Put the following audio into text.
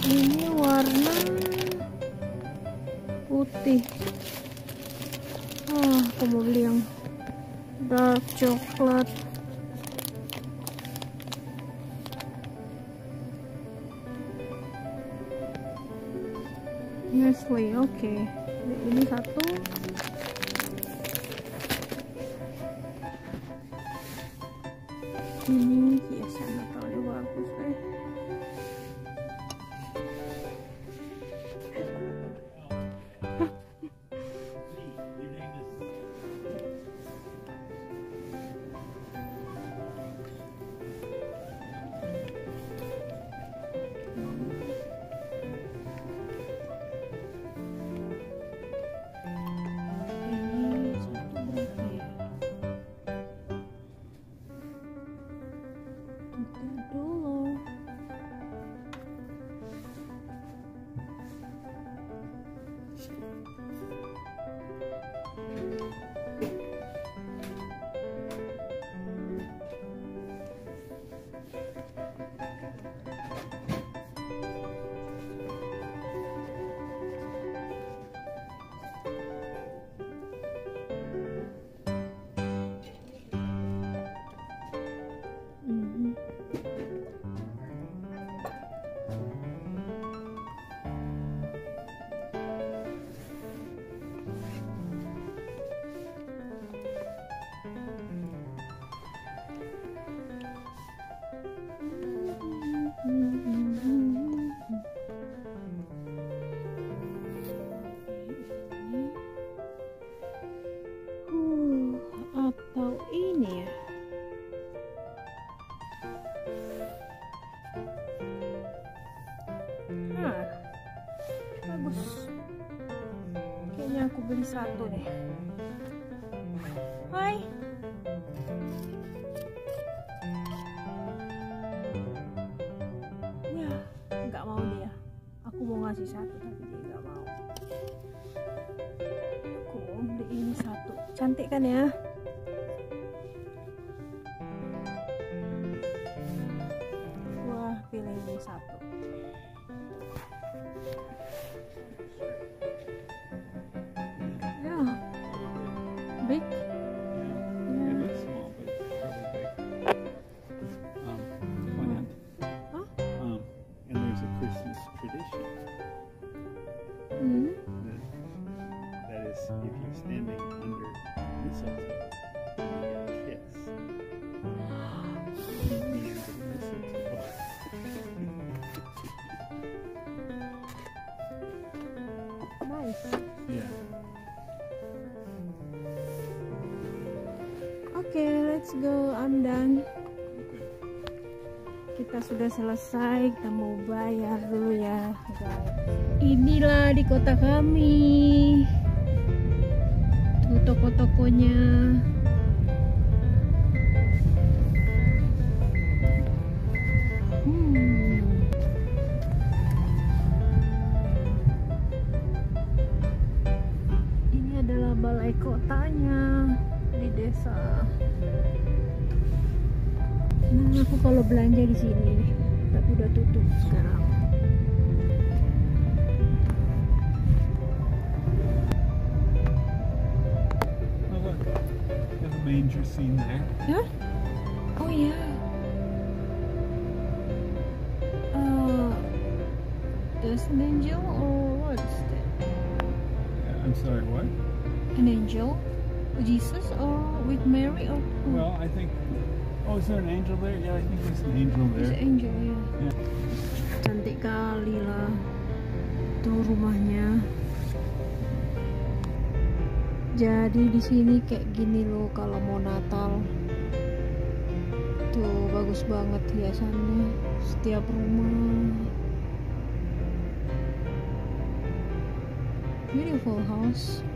Ini warna putih. Aku mau beli yang dark coklat. Nestle, oke. Ini satu. Ini hiasan Natalnya bagus deh. Atau ini ya. Bagus. Kayaknya aku beli satu deh. Hai. Ya, nggak mau dia. Aku mau ngasih satu tapi dia nggak mau. Aku mau beli ini satu. Cantik kan ya? Wah, pilih ini satu. Big? It looks small, but probably big. Huh? And there's a Christmas tradition that is, if you're standing under mistletoe, you get a kiss. The end of the mistletoe. Nice. Yeah. Oke, let's go. I'm done. Okay. Kita sudah selesai. Kita mau bayar dulu ya, guys. Inilah di kota kami. Tuh toko-tokonya. Ini adalah balai kotanya di desa. Nah, aku kalau belanja di sini, tapi udah tutup sekarang. Oh look, there's a manger scene there. Hah? Oh ya. There's an angel or what's that? I'm sorry, what? An angel? Jesus or with Mary or? Well, I think. Oh, is there an angel there? Yeah, I think there's an angel There's there. an angel ya. Yeah. Cantik kali lah. Tuh rumahnya. Jadi di sini kayak gini loh kalau mau Natal. Tuh bagus banget hiasannya. Setiap rumah. Beautiful house.